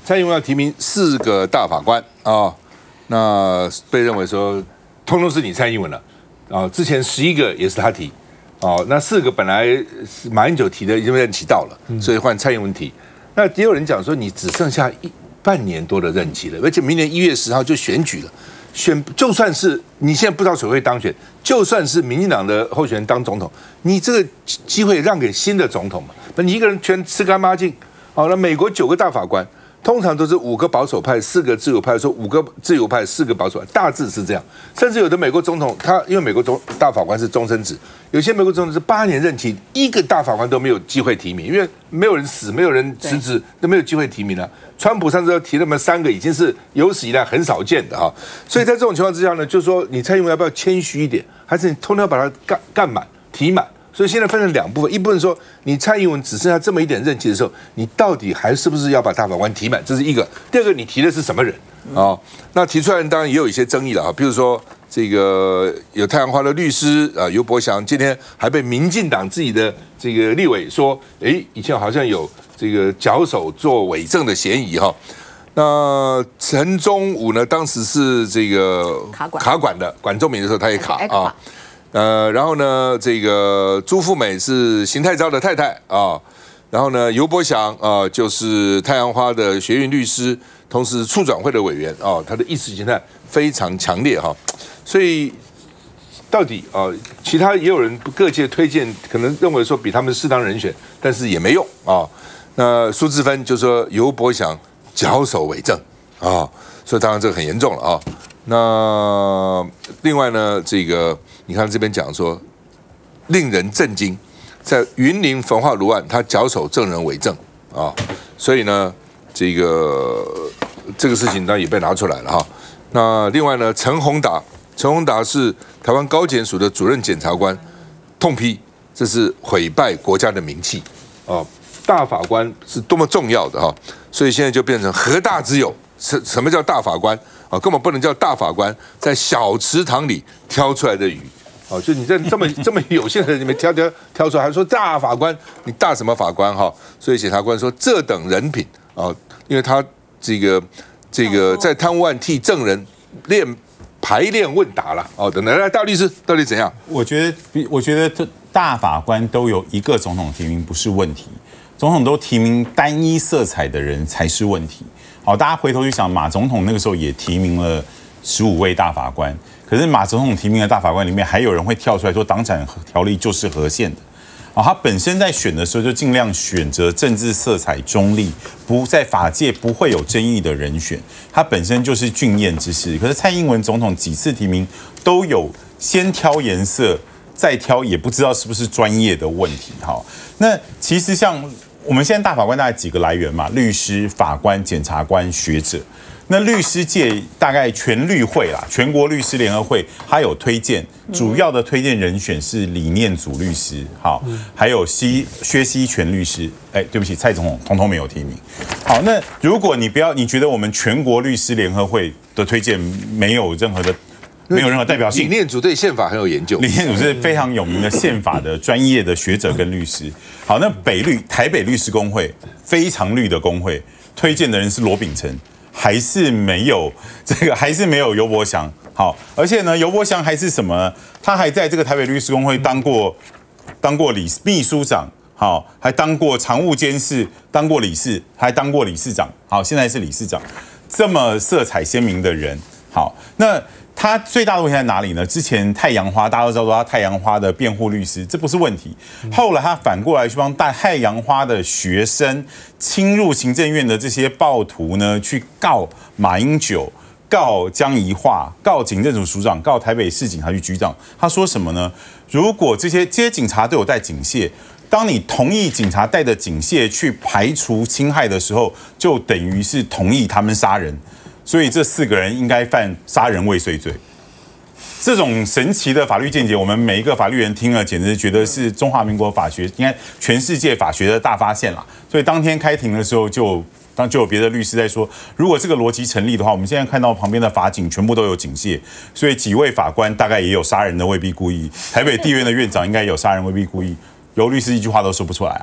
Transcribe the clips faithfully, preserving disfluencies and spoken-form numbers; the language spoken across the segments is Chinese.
蔡英文要提名四个大法官啊、哦，那被认为说，通通是你蔡英文了啊、哦。之前十一个也是他提，哦，那四个本来是马英九提的，已经任期到了，所以换蔡英文提。那也有人讲说，你只剩下一半年多的任期了，而且明年一月十号就选举了。选就算是你现在不知道谁会当选，就算是民进党的候选人当总统，你这个机会让给新的总统嘛？那你一个人全吃干抹净。好，那美国九个大法官，通常都是五个保守派，四个自由派，说五个自由派，四个保守派，大致是这样。甚至有的美国总统，他因为美国总大法官是终身制，有些美国总统是八年任期，一个大法官都没有机会提名，因为没有人死，没有人辞职，都没有机会提名了。川普上次要提那么三个，已经是有史以来很少见的哈。所以在这种情况之下呢，就是说你蔡英文要不要谦虚一点，还是你通通要把它干干满、提满？所以现在分成两部分，一部分说你蔡英文只剩下这么一点任期的时候，你到底还是不是要把大法官提满？这是一个。第二个，你提的是什么人啊、哦？那提出来当然也有一些争议了啊，比如说这个有太阳花的律师啊，游伯祥今天还被民进党自己的这个立委说，哎，以前好像有这个脚手做伪证的嫌疑哈。那陈忠武呢，当时是这个卡管卡管的，管仲明的时候他也卡啊。呃，然后呢，这个朱富美是邢太昭的太太啊，然后呢，游伯祥啊就是太阳花的学运律师，同时促转会的委员啊，他的意识形态非常强烈哈，所以到底啊，其他也有人各界推荐，可能认为说比他们适当人选，但是也没用啊。那苏志芬就说游伯祥脚手伪证啊，所以当然这个很严重了啊。那另外呢，这个你看这边讲说，令人震惊，在云林焚化炉案，他脚手证人伪证啊，所以呢，这个这个事情当然也被拿出来了哈。那另外呢，陈宏达，陈宏达是台湾高检署的主任检察官，痛批这是毁败国家的名气啊，大法官是多么重要的哈，所以现在就变成何大之有，什什么叫大法官？啊，根本不能叫大法官在小池塘里挑出来的鱼，啊，就你在这么这么有限的人里面挑挑挑出来，还说大法官，你大什么法官哈？所以检察官说这等人品啊，因为他这个这个在贪污案替证人练排练问答了，哦，等等，来大律师到底怎样？ 我觉得，我觉得大法官都有一个总统提名不是问题，总统都提名单一色彩的人才是问题。好，大家回头去想，马总统那个时候也提名了十五位大法官，可是马总统提名的大法官里面，还有人会跳出来说党产条例就是合宪的。啊，他本身在选的时候就尽量选择政治色彩中立，不在法界不会有争议的人选，他本身就是俊彦之士。可是蔡英文总统几次提名都有先挑颜色，再挑也不知道是不是专业的问题。好，那其实像我们现在大法官大概几个来源嘛，律师、法官、检察官、学者。那律师界大概全律会啦，全国律师联合会，他有推荐，主要的推荐人选是李念祖律师，好，还有西薛西全律师，哎，对不起，蔡总统统统没有提名。好，那如果你不要，你觉得我们全国律师联合会的推荐没有任何的。没有任何代表性。 李念祖对宪法很有研究， 李念祖是非常有名的宪法的专业的学者跟律师。好，那北律台北律师公会非常绿的公会推荐的人是罗秉成，还是没有这个，还是没有游伯祥。好，而且呢，游伯祥还是什么呢？他还在这个台北律师公会当过当过理秘书长，好，还当过常务监事，当过理事，还当过理事长。好，现在是理事长，这么色彩鲜明的人。好，那。他最大的问题在哪里呢？之前太阳花大家都知道他太阳花的辩护律师，这不是问题。后来他反过来去帮大太阳花的学生侵入行政院的这些暴徒呢，去告马英九、告江宜桦、告警政署署长、告台北市警察局局长。他说什么呢？如果这些这些警察都有带警械，当你同意警察带着警械去排除侵害的时候，就等于是同意他们杀人。所以这四个人应该犯杀人未遂罪。这种神奇的法律见解，我们每一个法律人听了，简直觉得是中华民国法学，应该全世界法学的大发现啦。所以当天开庭的时候就，当就有别的律师在说，如果这个逻辑成立的话，我们现在看到旁边的法警全部都有警械，所以几位法官大概也有杀人的未必故意，台北地院的院长应该有杀人未必故意，游律师一句话都说不出来啊。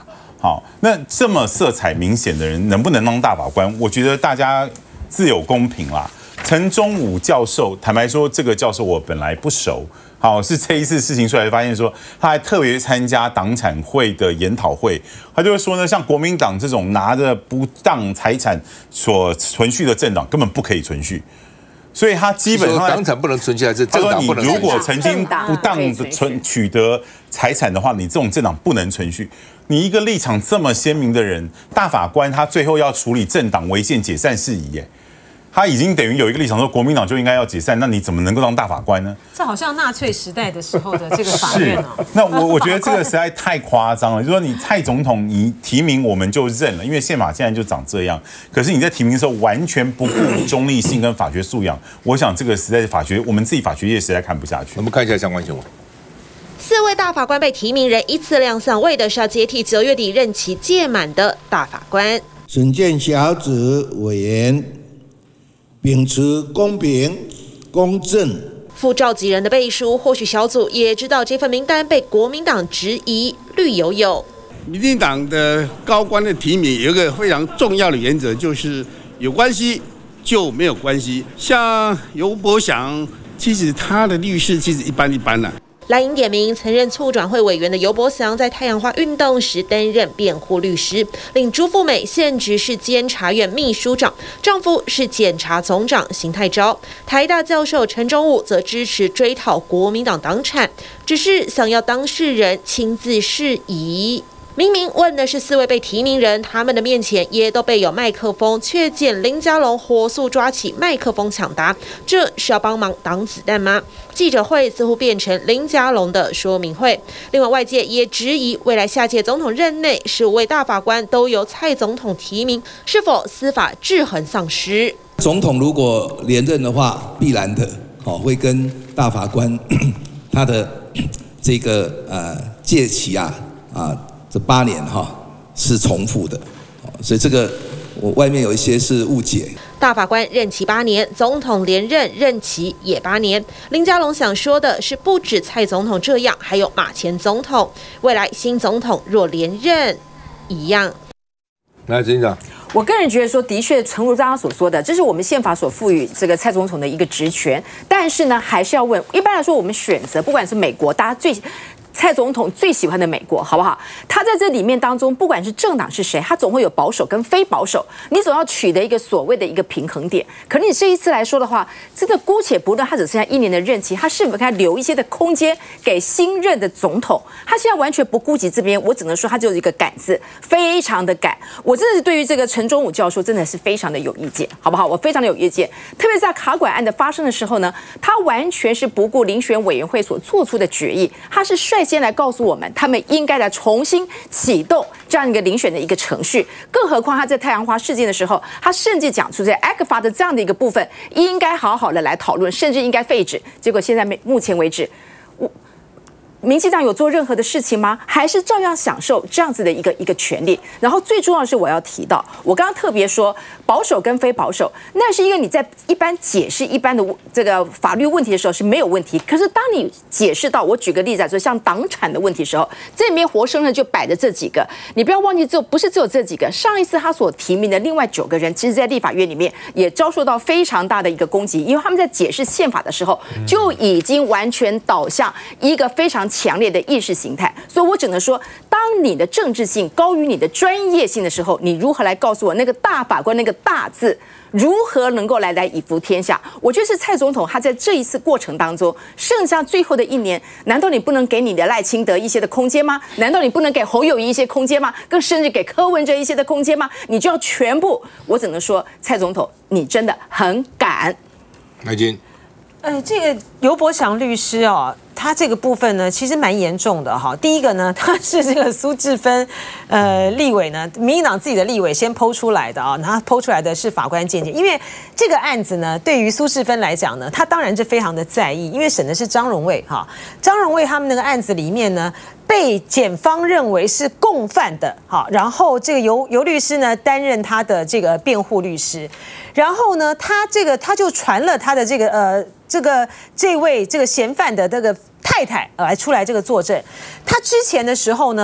好，那这么色彩明显的人能不能当大法官？我觉得大家自有公平啦。陈忠武教授，坦白说，这个教授我本来不熟，好，是这一次事情出来发现说，他还特别参加党产会的研讨会，他就会说呢，像国民党这种拿着不当财产所存续的政党，根本不可以存续。所以他基本上党产不能存起来，是政党不能存续。 他说你如果曾经不当的存取得财产的话，你这种政党不能存续。你一个立场这么鲜明的人，大法官他最后要处理政党违宪解散事宜，耶，他已经等于有一个立场说国民党就应该要解散，那你怎么能够当大法官呢？ 这好像纳粹时代的时候的这个法院哦。 那我我觉得这个实在太夸张了，就是说你蔡总统你提名我们就认了，因为宪法现在就长这样。可是你在提名的时候完全不顾中立性跟法学素养，我想这个实在是法学我们自己法学业实在看不下去。 我们看一下相关新闻。 四位大法官被提名人依次亮相，为的是要接替九月底任期届满的大法官。 审鉴小组委员秉持公平、公正。 副召集人的背书，或许小组也知道这份名单被国民党质疑绿油油。 民进党的高官的提名有一个非常重要的原则，就是有关系就没有关系。像游伯祥，其实他的律师其实一般一般啦。 蓝营点名曾任促转会委员的游伯祥，在太阳花运动时担任辩护律师，令朱富美现职是监察院秘书长，丈夫是检察总长邢泰昭。台大教授陈忠武则支持追讨国民党党产，只是想要当事人亲自释疑。明明问的是四位被提名人，他们的面前也都备有麦克风，却见林佳龙火速抓起麦克风抢答，这是要帮忙挡子弹吗？记者会似乎变成林佳龙的说明会。另外，外界也质疑，未来下届总统任内十五位大法官都由蔡总统提名，是否司法制衡丧失？ 总统如果连任的话，必然的，哦，会跟大法官他的这个呃届期啊啊。这八年哈是重复的，所以这个我外面有一些是误解。 大法官任期八年，总统连任任期也八年。林佳龙想说的是，不止蔡总统这样，还有马前总统，未来新总统若连任一样。 来，执行长。 我个人觉得说，的确，诚如大家所说的，这是我们宪法所赋予这个蔡总统的一个职权。但是呢，还是要问，一般来说，我们选择，不管是美国，大家最。蔡总统最喜欢的美国，好不好？他在这里面当中，不管是政党是谁，他总会有保守跟非保守，你总要取得一个所谓的一个平衡点。可是你这一次来说的话，真的姑且不论他只剩下一年的任期，他是否该留一些的空间给新任的总统？他现在完全不顾及这边，我只能说他就是一个赶字，非常的赶。我真的是对于这个陈忠武教授真的是非常的有意见，好不好？我非常的有意见，特别在卡管案的发生的时候呢，他完全是不顾遴选委员会所做出的决议，他是率先来告诉我们，他们应该来重新启动这样一个遴选的一个程序。更何况他在太阳花事件的时候，他甚至讲出在 A C F A 的这样的一个部分，应该好好的来讨论，甚至应该废止。结果现在目前为止，我。民进党有做任何的事情吗？还是照样享受这样子的一个一个权利？然后最重要的是，我要提到，我刚刚特别说保守跟非保守，那是因为你在一般解释一般的这个法律问题的时候是没有问题。可是当你解释到，我举个例子来说，像党产的问题的时候，这里面活生生就摆着这几个，你不要忘记，只有不是只有这几个。上一次他所提名的另外九个人，其实在立法院里面也遭受到非常大的一个攻击，因为他们在解释宪法的时候就已经完全导向一个非常强烈的意识形态，所以我只能说，当你的政治性高于你的专业性的时候，你如何来告诉我那个大法官那个大字如何能够来来以服天下？我觉得是蔡总统他在这一次过程当中，剩下最后的一年，难道你不能给你的赖清德一些的空间吗？难道你不能给侯友宜一些空间吗？更甚至给柯文哲一些的空间吗？你就要全部？我只能说，蔡总统你真的很敢。 海金， 呃，这个游伯祥律师哦。他这个部分呢，其实蛮严重的哈。第一个呢，他是这个苏治芬，呃，立委呢，民进党自己的立委先剖出来的啊，他剖出来的是法官见解。因为这个案子呢，对于苏治芬来讲呢，他当然是非常的在意，因为审的是张荣卫哈，张荣卫他们那个案子里面呢，被检方认为是共犯的，好，然后这个游游律师呢担任他的这个辩护律师，然后呢，他这个他就传了他的这个呃。这个这位这个嫌犯的这个太太来出来这个作证，他之前的时候呢，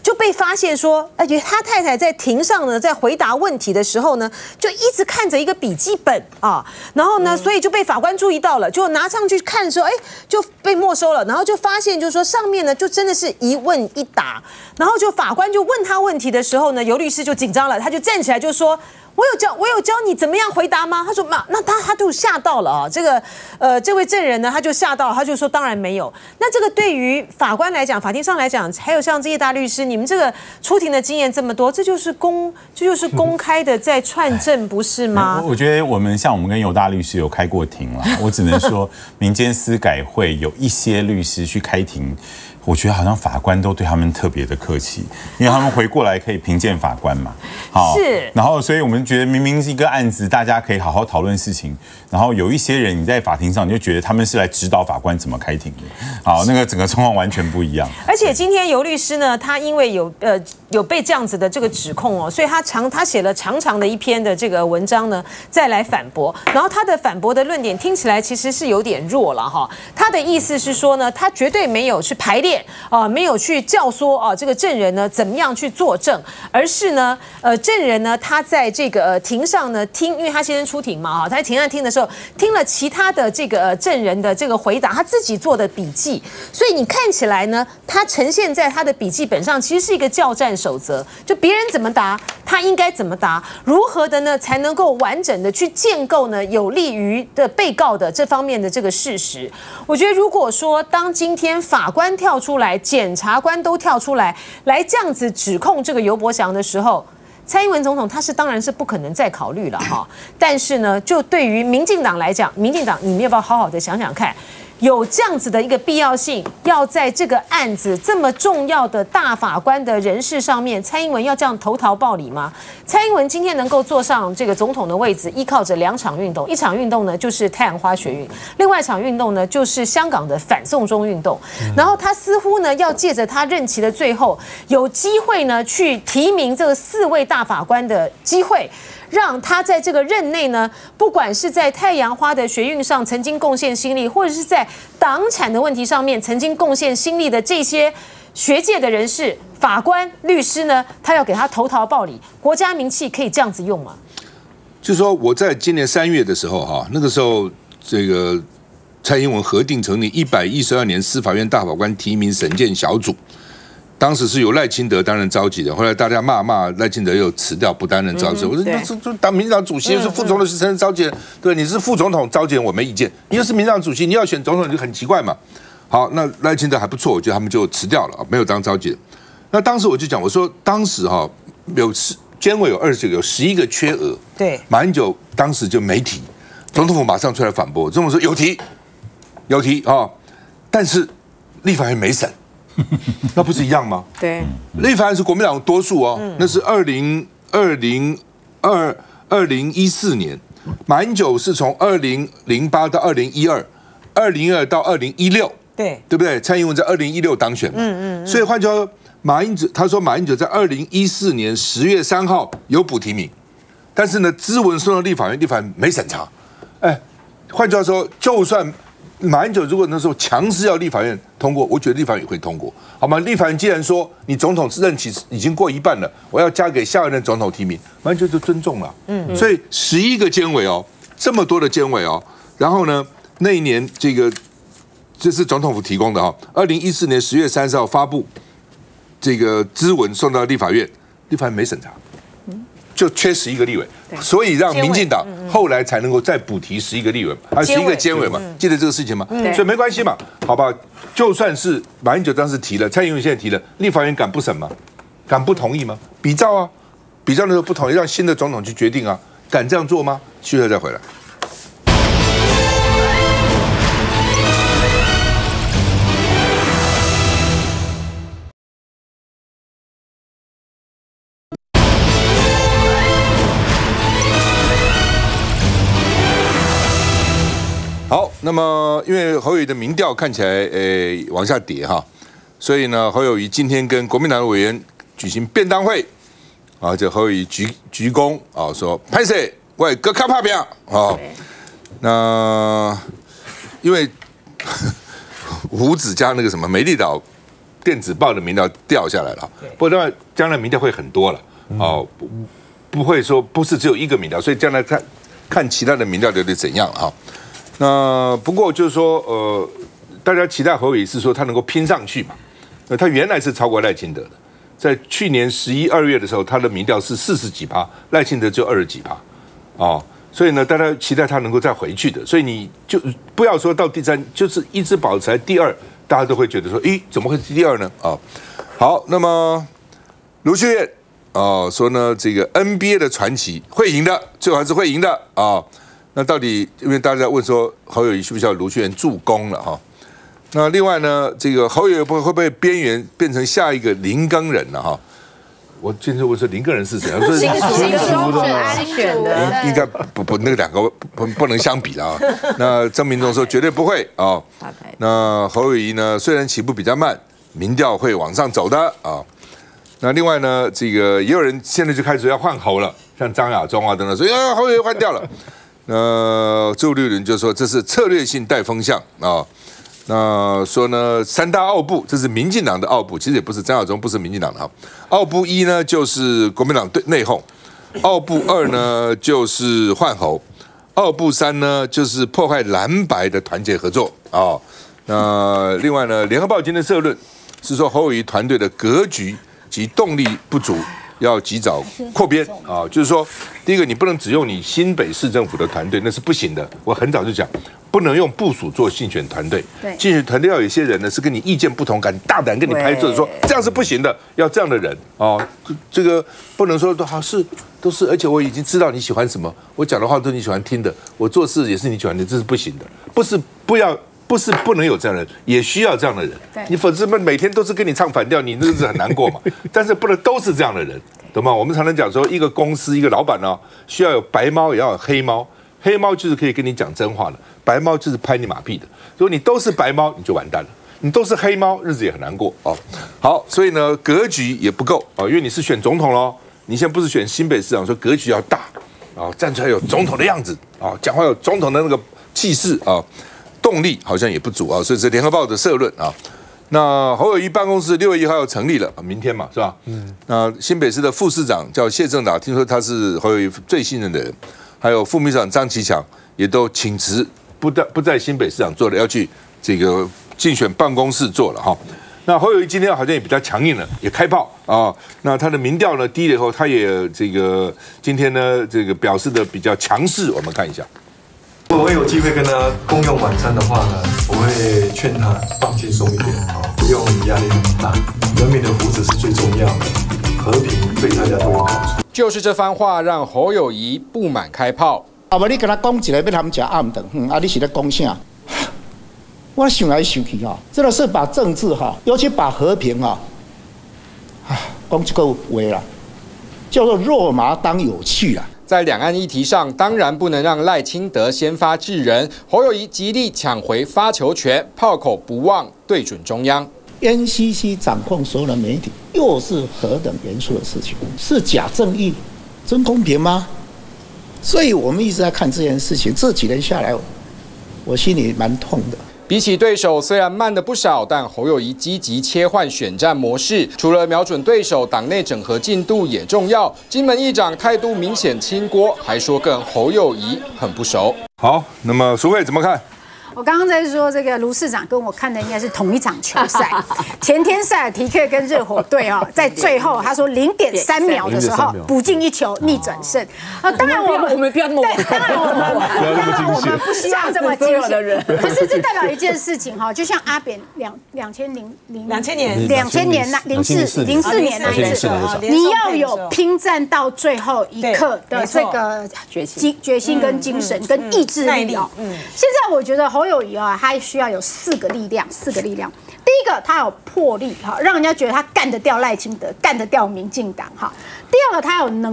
就被发现说，而且他太太在庭上呢，在回答问题的时候呢，就一直看着一个笔记本啊，然后呢，所以就被法官注意到了，就拿上去看的时候，哎，就被没收了，然后就发现就是说上面呢，就真的是一问一答，然后就法官就问他问题的时候呢，尤律师就紧张了，他就站起来就说。我有教我有教你怎么样回答吗？他说妈，那他他就吓到了啊。这个呃，这位证人呢，他就吓到了，他就说当然没有。那这个对于法官来讲，法庭上来讲，还有像这些大律师，你们这个出庭的经验这么多，这就是公这就是公开的在串证，不是吗？ 我觉得我们像我们跟尤大律师有开过庭了，我只能说民间司改会有一些律师去开庭。我觉得好像法官都对他们特别的客气，因为他们回过来可以评鉴法官嘛。好， 是。 然后，所以我们觉得明明是一个案子，大家可以好好讨论事情。然后有一些人你在法庭上，你就觉得他们是来指导法官怎么开庭的。好，那个整个状况完全不一样。 而且今天尤律师呢，他因为有呃有被这样子的这个指控哦，所以他长他写了长长的一篇的这个文章呢，再来反驳。然后他的反驳的论点听起来其实是有点弱了哈。他的意思是说呢，他绝对没有去排列。啊，没有去教唆啊，这个证人呢怎么样去作证，而是呢，呃，证人呢他在这个、呃、庭上呢听，因为他先生出庭嘛，哈，他在庭上听的时候，听了其他的这个、呃、证人的这个回答，他自己做的笔记，所以你看起来呢，他呈现在他的笔记本上，其实是一个教战守则，就别人怎么答，他应该怎么答，如何的呢才能够完整的去建构呢有利于的被告的这方面的这个事实。我觉得如果说当今天法官跳出来，检察官都跳出来，来这样子指控这个尤伯祥的时候，蔡英文总统他是当然是不可能再考虑了哈。但是呢，就对于民进党来讲，民进党你们要不要好好的想想看？有这样子的一个必要性，要在这个案子这么重要的大法官的人事上面，蔡英文要这样投桃报李吗？蔡英文今天能够坐上这个总统的位置，依靠着两场运动，一场运动呢就是太阳花学运，另外一场运动呢就是香港的反送中运动。然后他似乎呢要借着他任期的最后，有机会呢去提名这个四位大法官的机会。让他在这个任内呢，不管是在太阳花的学运上曾经贡献心力，或者是在党产的问题上面曾经贡献心力的这些学界的人士、法官、律师呢，他要给他投桃报李，国家名气可以这样子用吗？ 就是说，我在今年三月的时候，哈，那个时候这个蔡英文核定成立一百一十二年司法院大法官提名审检小组。当时是由赖清德担任召集人，后来大家骂骂赖清德又辞掉不担任召集人。嗯、我说那是就当民进党主席，又是副总统是承认召集人，对，你是副总统召集人，我没意见。你又是民进党主席，你要选总统就很奇怪嘛。好，那赖清德还不错，我觉得他们就辞掉了，没有当召集人。那当时我就讲，我说当时哈有十监委有二十九个，有十一个缺额。 对， 马英九当时就没提，总统府马上出来反驳，总统说有提，有提啊、哦，但是立法院没审。那不是一样吗？ 对， 立法院是国民党多数哦，嗯、那是二零二零二二零一四年，马英九是从二零零八到二零一二，二零二到二零一六， 对， 对不对？蔡英文在二零一六当选嘛，嗯嗯，所以换句话说，马英九他说马英九在二零一四年十月三号有补提名，但是呢，咨文送到立法院，立法院没审查，哎，换句话说，就算。马英九如果那时候强势要立法院通过，我觉得立法院也会通过，好吗？立法院既然说你总统任期已经过一半了，我要交给下一任总统提名，马英九就尊重了。嗯，所以十一个监委哦，这么多的监委哦，然后呢，那一年这个这是总统府提供的哈，二零一四年十月三十号发布这个咨文送到立法院，立法院没审查。就缺十一个立委，所以让民进党后来才能够再补提十一个立委，还有十一个监委嘛，记得这个事情吗？所以没关系嘛，好吧，就算是马英九当时提了，蔡英文现在提了，立法院敢不审吗？敢不同意吗？比照啊，比照的时候不同意，让新的总统去决定啊，敢这样做吗？续后再回来。好，那么因为侯友宜的民调看起来呃往下跌哈，所以呢，侯友宜今天跟国民党的委员举行便当会啊，这侯友宜鞠鞠躬啊，说拍摄喂各看拍片啊，那因为胡子加那个什么美丽岛电子报的民调掉下来了，不过当然将来民调会很多了哦，不不会说不是只有一个民调，所以将来看看其他的民调到底怎样啊？那不过就是说，呃，大家期待侯友宜是说他能够拼上去嘛？那他原来是超过赖清德的，在去年十一二月的时候，他的民调是四十几趴，赖清德只有二十几趴，哦。所以呢，大家期待他能够再回去的，所以你就不要说到第三，就是一直保持在第二，大家都会觉得说，咦，怎么会是第二呢？啊、哦，好，那么卢秀燕哦说呢，这个 N B A 的传奇会赢的，最后还是会赢的啊、哦。那到底，因为大家在问说侯友宜需不需要卢秀燕助攻了哈、哦？那另外呢，这个侯友宜会不会边缘变成下一个林耕仁了哈？哦我今天我说林耕仁是谁？我说新竹的安选的， 应该不不那两个不不能相比了啊。那郑明忠说绝对不会啊。那侯友宜呢，虽然起步比较慢，民调会往上走的啊。那另外呢，这个也有人现在就开始要换侯了，像张亚中啊等等，说啊侯友宜换掉了。那周六人就说这是策略性带风向啊。那说呢，三大奥部，这是民进党的奥部，其实也不是张亚中，不是民进党的哈。奥部一呢，就是国民党对内讧；奥部二呢，就是换侯；奥部三呢，就是破坏蓝白的团结合作啊、哦。那另外呢，联合报今天社论是说侯友宜团队的格局及动力不足，要及早扩编啊、哦。就是说，第一个，你不能只用你新北市政府的团队，那是不行的。我很早就讲。不能用部署做竞选团队，竞选团队要有一些人呢是跟你意见不同，敢大胆跟你拍桌子说这样是不行的，要这样的人哦。这个不能说都好是都是，而且我已经知道你喜欢什么，我讲的话都是你喜欢听的，我做事也是你喜欢的，这是不行的。不是不要，不是不能有这样的人，也需要这样的人。你否则每天都是跟你唱反调，你日子很难过嘛。但是不能都是这样的人，懂吗？我们常常讲说，一个公司一个老板呢、哦，需要有白猫，也要有黑猫。黑猫就是可以跟你讲真话的，白猫就是拍你马屁的。如果你都是白猫，你就完蛋了；你都是黑猫，日子也很难过哦。好，所以呢，格局也不够哦，因为你是选总统咯，你现在不是选新北市长，说格局要大啊、哦，站出来有总统的样子啊、哦，讲话有总统的那个气势啊、哦，动力好像也不足啊、哦，所以是联合报的社论啊。那侯友宜办公室六月一号要成立了，明天嘛是吧？嗯。那新北市的副市长叫谢正达，听说他是侯友宜最信任的人。还有副秘书长张其强也都请辞，不在不在新北市长做了，要去这个竞选办公室做了哈。那侯友宜今天好像也比较强硬了，也开炮啊。那他的民调呢低了以后，他也这个今天呢这个表示的比较强势，我们看一下。 如果我有机会跟他共用晚餐的话呢，我会劝他放轻松一点啊，不用压力那么大。人民的福祉是最重要的，和平对大家都有好处。 就是这番话让侯友宜不满开炮。 啊，无你跟他讲一个，要他们吃暗顿，嗯，啊，你是在讲啥？我想来想去哈，真的是把政治哈，尤其把和平哈，啊，讲这个话啦，叫做肉麻当有趣啦。 在两岸议题上，当然不能让赖清德先发制人，侯友宜极力抢回发球权，炮口不忘对准中央。 N C C 掌控所有的媒体，又是何等严肃的事情？是假正义、真公平吗？所以我们一直在看这件事情。这几年下来，我心里蛮痛的。 比起对手，虽然慢了不少，但侯友宜积极切换选战模式，除了瞄准对手，党内整合进度也重要。金门议长态度明显亲郭，还说跟侯友宜很不熟。 好，那么淑慧怎么看？ 我刚刚在说这个卢市长跟我看的应该是同一场球赛，前天塞尔提克跟热火队哦，在最后他说零点三秒的时候补进一球逆转胜啊！当然我们我们不要那么对，当然我们不要那么惊险， 我们不希望这么惊险。可是这代表一件事情哈，就像阿扁两两千零零两千年两千年那零四零四年那一次，你要有拼战到最后一刻的这个决心、决心跟精神跟意志力哦。现在我觉得侯友宜啊，他需要有四个力量，四个力量。第一个，他有魄力哈，让人家觉得他干得掉赖清德，干得掉民进党哈。第二个，他有能力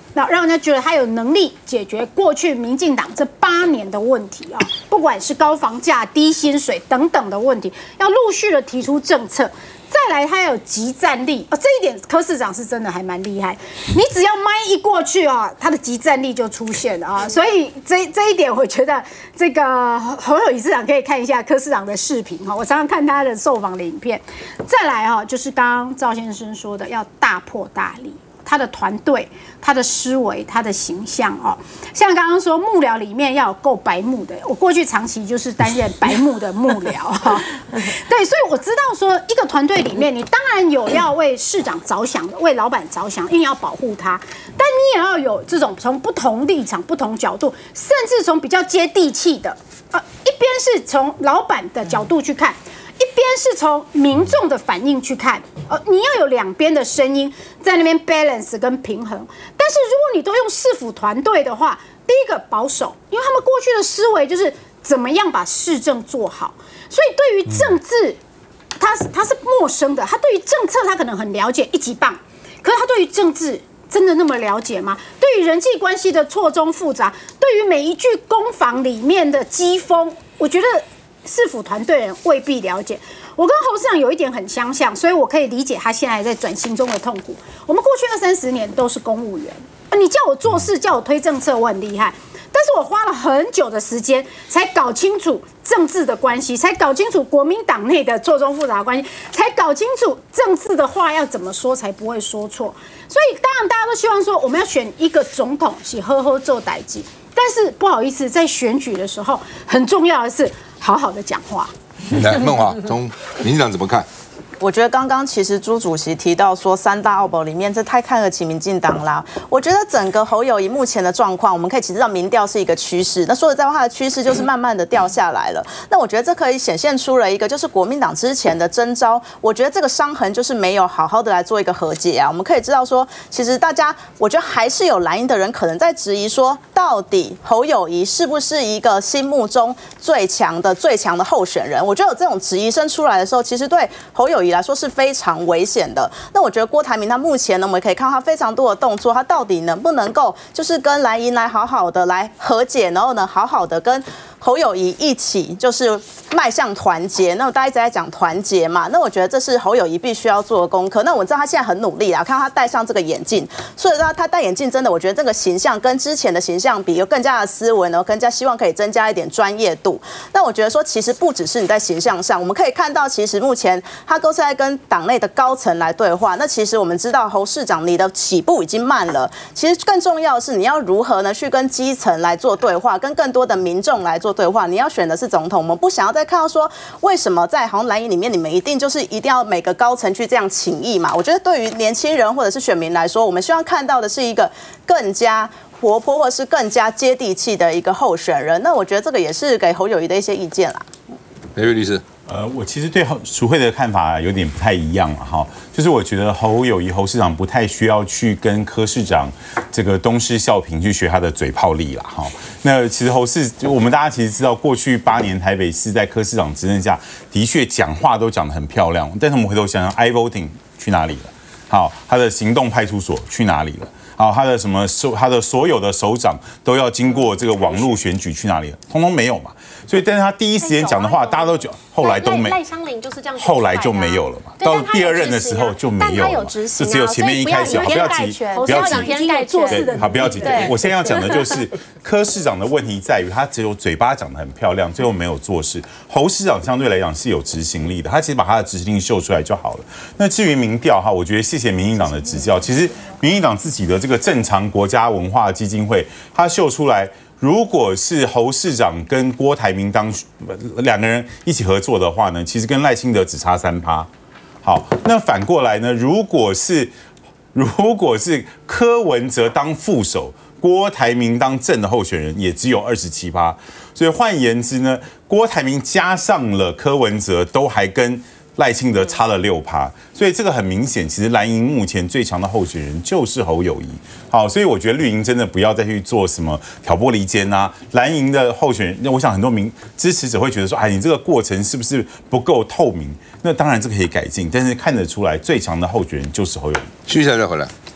那让人家觉得他有能力解决过去民进党这八年的问题啊，不管是高房价、低薪水等等的问题，要陆续的提出政策。再来，他有集战力哦，这一点柯市长是真的还蛮厉害。你只要麦一过去啊，他的集战力就出现了啊，所以这这一点，我觉得这个侯友宜市长可以看一下柯市长的视频哈，我常常看他的受访的影片。再来哈，就是刚刚赵先生说的，要大破大立。他的团队、他的思维、他的形象哦，像刚刚说幕僚里面要有够白目的，我过去长期就是担任白目的幕僚哈。对，所以我知道说一个团队里面，你当然有要为市长着想的，为老板着想，因为要保护他，但你也要有这种从不同立场、不同角度，甚至从比较接地气的，呃，一边是从老板的角度去看。一边是从民众的反应去看，呃，你要有两边的声音在那边 balance 跟平衡。但是如果你都用市府团队的话，第一个保守，因为他们过去的思维就是怎么样把市政做好，所以对于政治，他他是陌生的，他对于政策他可能很了解一级棒，可是他对于政治真的那么了解吗？对于人际关系的错综复杂，对于每一句攻防里面的讥讽，我觉得。市府团队人未必了解，我跟侯市长有一点很相像，所以我可以理解他现在在转型中的痛苦。我们过去二三十年都是公务员，你叫我做事，叫我推政策，我很厉害，但是我花了很久的时间才搞清楚政治的关系，才搞清楚国民党内的错综复杂的关系，才搞清楚政治的话要怎么说才不会说错。所以当然大家都希望说，我们要选一个总统是好好做代志，但是不好意思，在选举的时候，很重要的是。好好的讲话。 来，孟华从民进党怎么看？ 我觉得刚刚其实朱主席提到说三大奥博里面，这太看得起民进党啦。我觉得整个侯友宜目前的状况，我们可以其实知道民调是一个趋势。那说实在话，它的趋势就是慢慢的掉下来了。那我觉得这可以显现出了一个，就是国民党之前的征召，我觉得这个伤痕就是没有好好的来做一个和解啊。我们可以知道说，其实大家我觉得还是有蓝营的人可能在质疑说，到底侯友宜是不是一个心目中最强的最强的候选人？我觉得有这种质疑声出来的时候，其实对侯友宜来说是非常危险的。那我觉得郭台铭他目前呢，我们可以看到他非常多的动作，他到底能不能够就是跟蓝营来好好的来和解，然后呢好好的跟侯友宜一起就是迈向团结。那我大家一直在讲团结嘛，那我觉得这是侯友宜必须要做的功课。那我知道他现在很努力啊，看到他戴上这个眼镜，所以他他戴眼镜真的，我觉得这个形象跟之前的形象比，有更加的斯文，然后更加希望可以增加一点专业度。那我觉得说，其实不只是你在形象上，我们可以看到，其实目前他都是在跟党内的高层来对话。那其实我们知道，侯市长你的起步已经慢了，其实更重要的是你要如何呢去跟基层来做对话，跟更多的民众来做对话。你要选的是总统，我们不想要再看到说为什么在好像蓝营里面，你们一定就是一定要每个高层去这样请益嘛？我觉得对于年轻人或者是选民来说，我们希望看到的是一个更加活泼或是更加接地气的一个候选人。那我觉得这个也是给侯友宜的一些意见啦。 哪位律师？ 呃，我其实对淑慧的看法有点不太一样了哈，就是我觉得侯友宜侯市长不太需要去跟柯市长这个东施效颦去学他的嘴炮力啦哈。那其实侯市，我们大家其实知道，过去八年台北市在柯市长执政下的确讲话都讲得很漂亮，但是我们回头想想 ，i voting 去哪里了？好，他的行动派出所去哪里了？好，他的什么首，他的所有的首长都要经过这个网络选举去哪里了？通通没有嘛。所以，但是他第一时间讲的话，大家都觉得后来都没， 赖香伶就是这样， 后来就没有了嘛。到第二任的时候就没有了，就只有前面一开始，不要急，不要急，对，好，不要急。我现在要讲的就是，柯市长的问题在于他只有嘴巴讲得很漂亮，最后没有做事。侯市长相对来讲是有执行力的，他其实把他的执行力秀出来就好了。那至于民调哈，我觉得谢谢民进党的指教，其实民进党自己的这个正常国家文化基金会，他秀出来。如果是侯市长跟郭台铭当两个人一起合作的话呢，其实跟赖清德只差三趴。好，那反过来呢，如果是如果是柯文哲当副手，郭台铭当正的候选人，也只有二十七趴。所以换言之呢，郭台铭加上了柯文哲，都还跟赖清德差了六趴，所以这个很明显，其实蓝营目前最强的候选人就是侯友宜。好，所以我觉得绿营真的不要再去做什么挑拨离间啊。蓝营的候选人，我想很多民支持者会觉得说，哎，你这个过程是不是不够透明？那当然这个可以改进，但是看得出来最强的候选人就是侯友宜。 接下来再回来。